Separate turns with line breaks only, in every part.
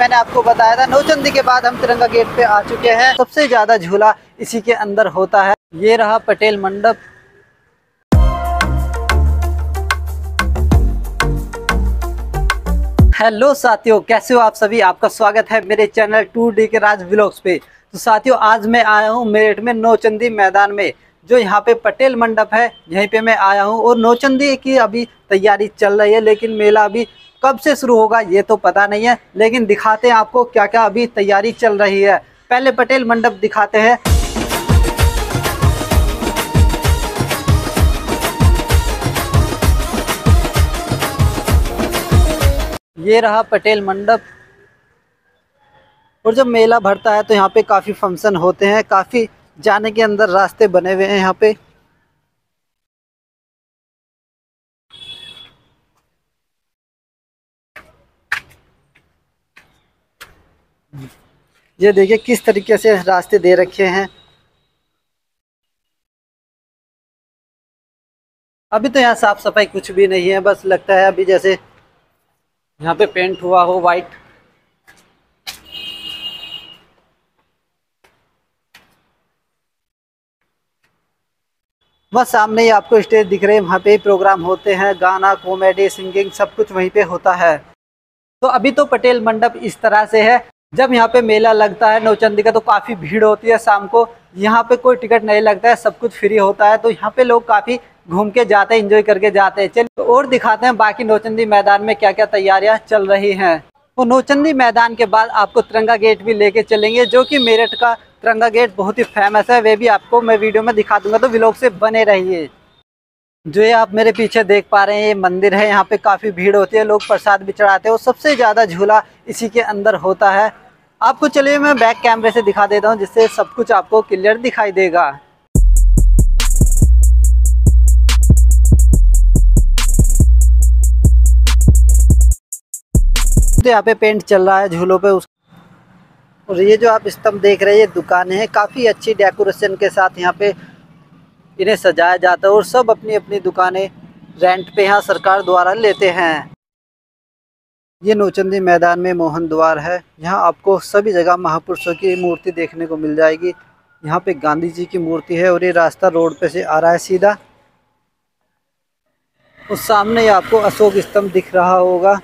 मैंने आपको बताया था नौचंदी के बाद हम तिरंगा गेट पे आ चुके हैं। सबसे ज्यादा झूला इसी के अंदर होता है। ये रहा पटेल मंडप। हेलो साथियों, कैसे हो आप सभी। आपका स्वागत है मेरे चैनल 2D के राज व्लॉग्स पे। तो साथियों, आज मैं आया हूँ मेरठ में नौचंदी मैदान में, जो यहाँ पे पटेल मंडप है, यहीं पे मैं आया हूँ। और नौचंदी की अभी तैयारी चल रही है, लेकिन मेला अभी कब से शुरू होगा ये तो पता नहीं है। लेकिन दिखाते हैं आपको क्या क्या अभी तैयारी चल रही है। पहले पटेल मंडप दिखाते हैं। ये रहा पटेल मंडप। और जब मेला भरता है तो यहाँ पे काफ़ी फंक्शन होते हैं, काफ़ी जाने के अंदर रास्ते बने हुए हैं यहाँ पे। ये देखिए किस तरीके से रास्ते दे रखे हैं। अभी तो यहाँ साफ सफाई कुछ भी नहीं है, बस लगता है अभी जैसे यहाँ पे पेंट हुआ हो वाइट। बस सामने ही आपको स्टेज दिख रहे हैं, वहाँ पे ही प्रोग्राम होते हैं। गाना, कॉमेडी, सिंगिंग सब कुछ वहीं पे होता है। तो अभी तो पटेल मंडप इस तरह से है। जब यहाँ पे मेला लगता है नौचंदी का तो काफ़ी भीड़ होती है शाम को। यहाँ पे कोई टिकट नहीं लगता है, सब कुछ फ्री होता है। तो यहाँ पे लोग काफ़ी घूम के जाते हैं, एंजॉय करके जाते हैं। चलिए और दिखाते हैं बाकी नौचंदी मैदान में क्या क्या तैयारियाँ चल रही हैं। तो नौचंदी मैदान के बाद आपको तिरंगा गेट भी लेके चलेंगे, जो कि मेरठ का तिरंगा गेट बहुत ही फेमस है। वे भी आपको मैं वीडियो में दिखा दूंगा, तो व्लॉग से बने रहिए। जो ये आप मेरे पीछे देख पा रहे हैं, ये मंदिर है। यहाँ पे काफ़ी भीड़ होती है, लोग प्रसाद भी चढ़ाते हैं। और सबसे ज़्यादा झूला इसी के अंदर होता है। आपको चलिए मैं बैक कैमरे से दिखा देता हूँ, जिससे सब कुछ आपको क्लियर दिखाई देगा। तो यहाँ पे पेंट चल रहा है झूलों पे। और ये जो आप स्तंभ देख रहे हैं, ये दुकानें हैं। काफ़ी अच्छी डेकोरेशन के साथ यहाँ पे इन्हें सजाया जाता है। और सब अपनी अपनी दुकानें रेंट पे यहाँ सरकार द्वारा लेते हैं। ये नौचंदी मैदान में मोहन द्वार है। यहाँ आपको सभी जगह महापुरुषों की मूर्ति देखने को मिल जाएगी। यहाँ पे गांधी जी की मूर्ति है। और ये रास्ता रोड पे से आ रहा है सीधा। और सामने आपको अशोक स्तंभ दिख रहा होगा।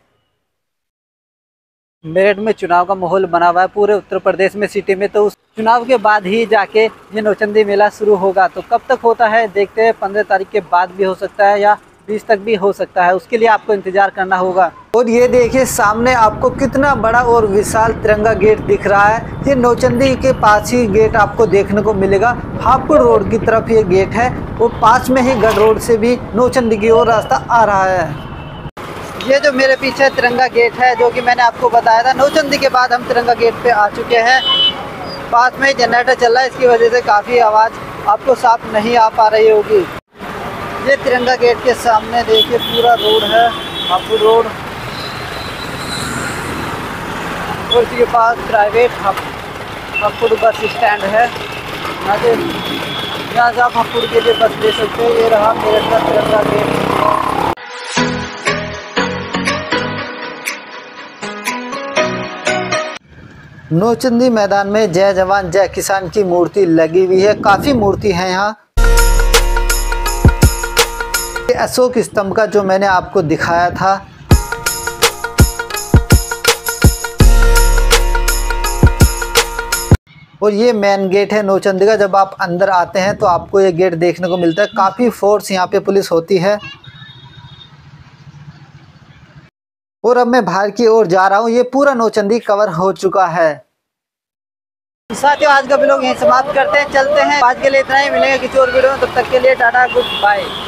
मेरठ में चुनाव का माहौल बना हुआ है पूरे उत्तर प्रदेश में, सिटी में। तो उस चुनाव के बाद ही जाके ये नौचंदी मेला शुरू होगा। तो कब तक होता है देखते हैं। 15 तारीख के बाद भी हो सकता है या 20 तक भी हो सकता है, उसके लिए आपको इंतजार करना होगा। और ये देखिए सामने आपको कितना बड़ा और विशाल तिरंगा गेट दिख रहा है। ये नौचंदी के पास ही गेट आपको देखने को मिलेगा। हापुड़ रोड की तरफ ये गेट है। और पास में ही गढ़ रोड से भी नौचंदी की ओर रास्ता आ रहा है। ये जो मेरे पीछे तिरंगा गेट है, जो कि मैंने आपको बताया था, नौचंदी के बाद हम तिरंगा गेट पे आ चुके हैं। पास में जनरेटर चल रहा है, इसकी वजह से काफ़ी आवाज़ आपको साफ नहीं आ पा रही होगी। ये तिरंगा गेट के सामने देखिए पूरा रोड है, हापुड़ रोड। और इसके पास प्राइवेट हापुड़ बस स्टैंड है। यहाँ से आप हापुड़ के लिए बस ले सकते हैं। ये रहा मेरठ का तिरंगा गेट। नौचंदी मैदान में जय जवान जय किसान की मूर्ति लगी हुई है। काफ़ी मूर्ति है यहाँ। अशोक स्तंभ का जो मैंने आपको दिखाया था, और ये मेन गेट है नौचंदी का। जब आप अंदर आते हैं तो आपको ये गेट देखने को मिलता है। काफ़ी फोर्स यहाँ पे पुलिस होती है। और अब मैं बाहर की ओर जा रहा हूँ। ये पूरा नौचंदी कवर हो चुका है। साथियों, आज का व्लॉग यहीं समाप्त करते हैं, चलते हैं। आज के लिए इतना ही। मिलेंगे किसी और वीडियो में, तब तक के लिए टाटा, गुड बाय।